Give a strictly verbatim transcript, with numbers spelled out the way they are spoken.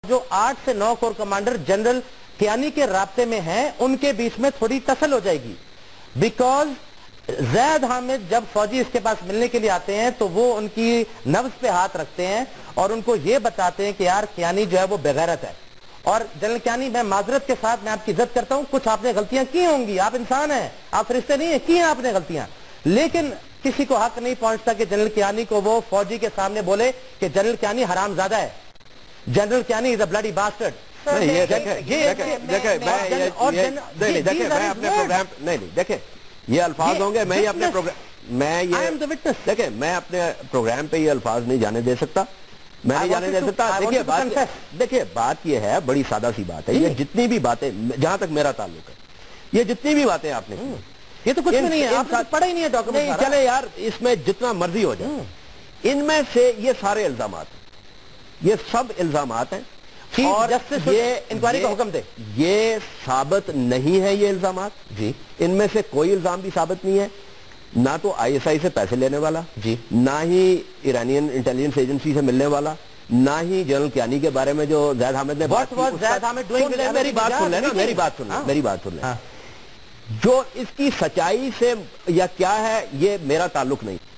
जो आठ से नौ कोर कमांडर जनरल कियानी के राब्ते में हैं, उनके बीच में थोड़ी टसल हो जाएगी। बिकॉज ज़ैद हामिद जब फौजी इसके पास मिलने के लिए आते हैं तो वो उनकी नब्ज पे हाथ रखते हैं और उनको ये बताते हैं कि यार कियानी जो है वो बेगैरत है। और जनरल कियानी, मैं माजरत के साथ मैं आपकी इज्जत करता हूं, कुछ आपने गलतियां की होंगी, आप इंसान हैं, आप फरिश्ते नहीं है, की हैं आपने गलतियां, लेकिन किसी को हक नहीं पहुंचता कि जनरल कियानी को वो फौजी के सामने बोले कि जनरल कियानी हरामजादा है, general Kayani is a bloody bastard. नहीं, ये देखें, देखें, देखें, मैं ये, ये, नहीं, नहीं, देखें, मैं अपने प्रोग्राम, नहीं, नहीं, देखें, ये अल्फाज होंगे, मैं ही अपने प्रोग्राम, मैं ये, देखें, मैं अपने प्रोग्राम पे ये अल्फाज नहीं जाने दे सकता, मैं नहीं जाने दे सकता। देखिए बात, देखिए बात ये है, बड़ी सादा सी बात है, ये जितनी भी बातें, जहां तक मेरा ताल्लुक है, ये जितनी भी बातें आपने की, ये तो कुछ भी नहीं है, आपने पढ़ा ही नहीं है डॉक्यूमेंट। नहीं, चले यार, इसमें जितना मर्जी हो जाए, इनमें से ये सारे इल्जामात हैं, ये सब इल्जामात हैं, और ये इंक्वायरी का हुक्म दे, ये साबित नहीं है, ये इल्जामात जी, इनमें से कोई इल्जाम भी साबित नहीं है, ना तो आई एस आई से पैसे लेने वाला जी, ना ही ईरानियन इंटेलिजेंस एजेंसी से मिलने वाला, ना ही जनरल कियानी के बारे में जो ज़ैद हामिद ने बात की, ज़ैद हामिद डूइंग, मेरी बात सुन लेना, मेरी बात सुन ले, मेरी बात सुन ले, जो इसकी सच्चाई से या क्या है, ये मेरा ताल्लुक नहीं।